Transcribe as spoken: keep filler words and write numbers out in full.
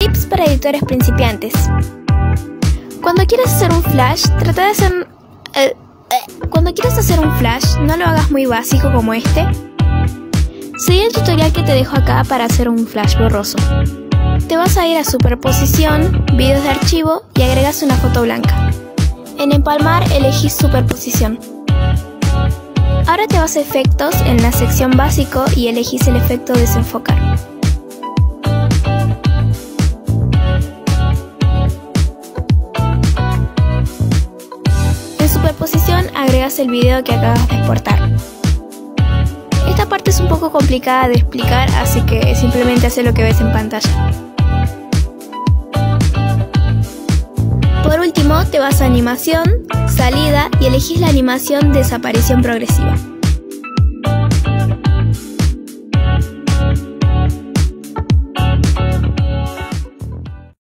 Tips para editores principiantes. Cuando quieras hacer un flash, trata de hacer... Eh, eh, cuando quieras hacer un flash, no lo hagas muy básico como este. Sigue el tutorial que te dejo acá para hacer un flash borroso. Te vas a ir a superposición, videos de archivo y agregas una foto blanca. En empalmar elegís superposición. Ahora te vas a efectos en la sección básico y elegís el efecto desenfocar. En superposición agregas el video que acabas de exportar. Esta parte es un poco complicada de explicar, así que simplemente haz lo que ves en pantalla. Por último, te vas a animación, salida y elegís la animación desaparición progresiva.